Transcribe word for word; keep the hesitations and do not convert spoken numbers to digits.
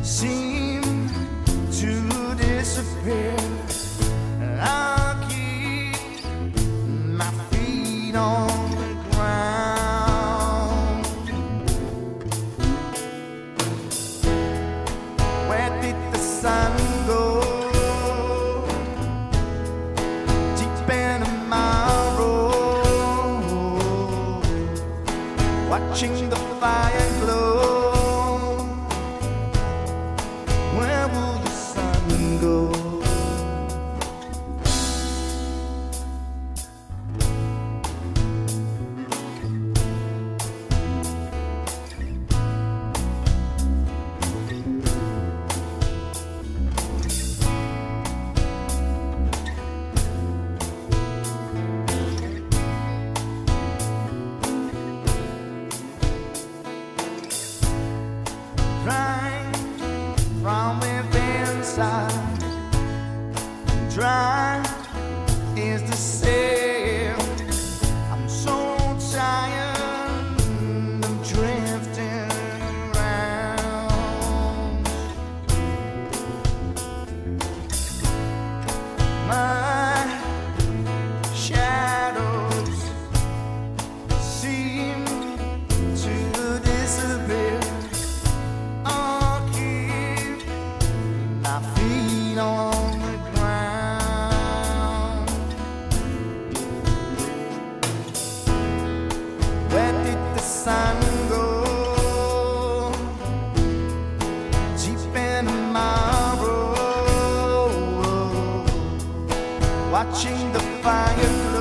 seem to disappear. I'll keep my feet on the ground. Where did the sun go? Deep into my road, watching the fire glow. Where will the sun go? Crying from within inside, dry is the sail. I'm so tired of drifting around. My shadows seem to disappear. My feet on the ground. Where did the sun go? Deep in my road, watching the fire